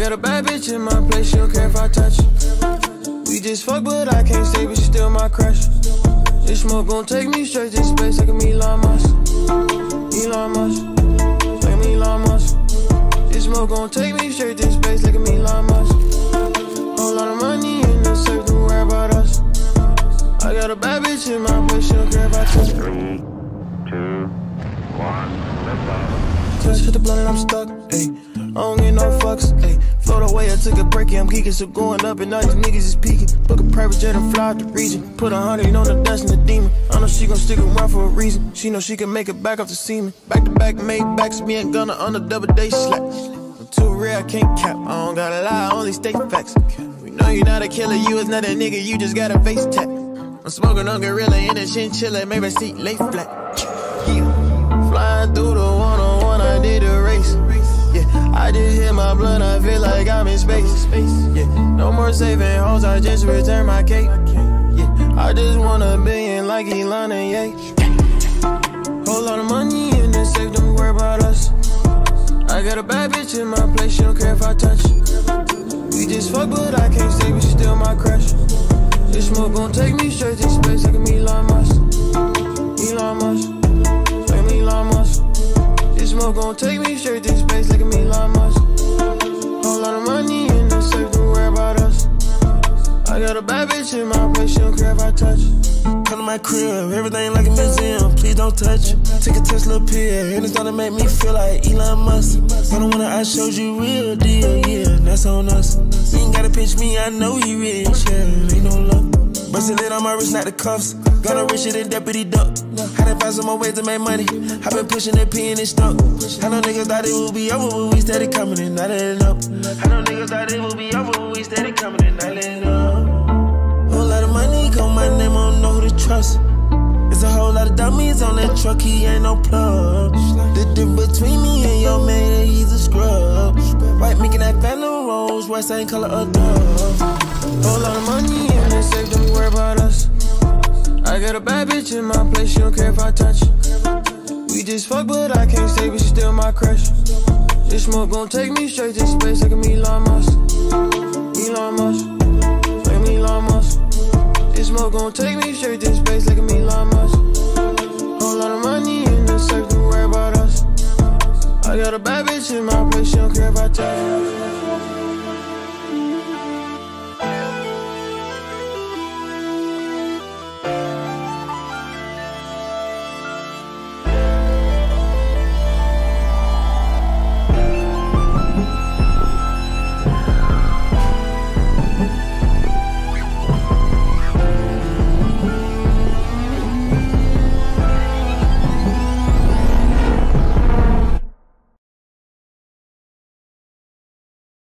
got a bad bitch in my place, she don't care if I touch it. We just fuck, but I can't stay, but she still my crush. This smoke gon' take me straight to space like a Elon Musk. Elon Musk, like me Elon Musk. This smoke gon' take me straight to space like a Elon Musk. Whole lot of money in the safe, don't worry about us. I got a bad bitch in my place, she don't care if I touch it. 3, 2, 1, let's go. Touch hit the blunt and I'm stuck, ayy. I don't get no fucks, ayy. Float away, I took a break, yeah, I'm geeking, so going up and all these niggas is peeking. Book a private jet and fly out the region. Put 100 on the dust and the demon. I know she gon' stick around for a reason. She know she can make it back off the semen. Back to back, made backs, me and Gunna on the double day slap. I'm too real, I can't cap. I don't gotta lie, I only state facts. We know you not a killer, you is not a nigga, you just got a face tap. I'm smoking on gorilla in a chinchilla, maybe seat lay flat. Yeah. Flying through the one-on-one, I did a race. Yeah, I just hit my blood, I feel like I'm in space. Yeah, no more saving hoes, I just return my cake. Yeah, I just want $1 billion like Elon and Ye. Whole lot of money in the safe, don't worry about us. I got a bad bitch in my place, she don't care if I touch it. We just fuck, but I can't stay, but she still my crush. This smoke gon' take me straight to space like a Elon Musk. Elon Musk, like me Elon Musk. This smoke gon' take me straight to space like a Elon Musk. Whole lot of money in the safe, don't worry about us. I got a bad bitch in my place, she don't care if I touch it. Come to my crib, everything like a museum, please don't touch it. Take a Tesla pill, and it's gonna make me feel like Elon Musk. But the one I showed you real deal, yeah, that's on us. You ain't gotta pinch me, I know you rich, yeah, ain't no luck. Bustin' lit on my wrist, not the cuffs. Gonna richer than Deputy Duck. Had to find some more ways to make money. I been pushing that P and it stuck. I know niggas thought it would be over, but we steady coming and not letting up. I know niggas thought it would be over, but we steady coming and not letting up. Whole lot of money, call my name, I don't know who to trust. There's a whole lot of dummies on that truck, he ain't no plug. The difference between me and your man, he's a scrub. White making that Phantom Rolls, Royce same color of dove. Whole lot of money in the safe, don't worry about us. I got a bad bitch in my place, she don't care if I touch it. We just fuck, but I can't stay, but she still my crush. This smoke gon' take me straight to space like a Elon Musk. Elon Musk, like me Elon Musk. This smoke gon' take me straight to space like a Elon Musk. Whole lot of money in the safe, don't worry about us. I got a bad bitch in my place, she don't care if I touch it.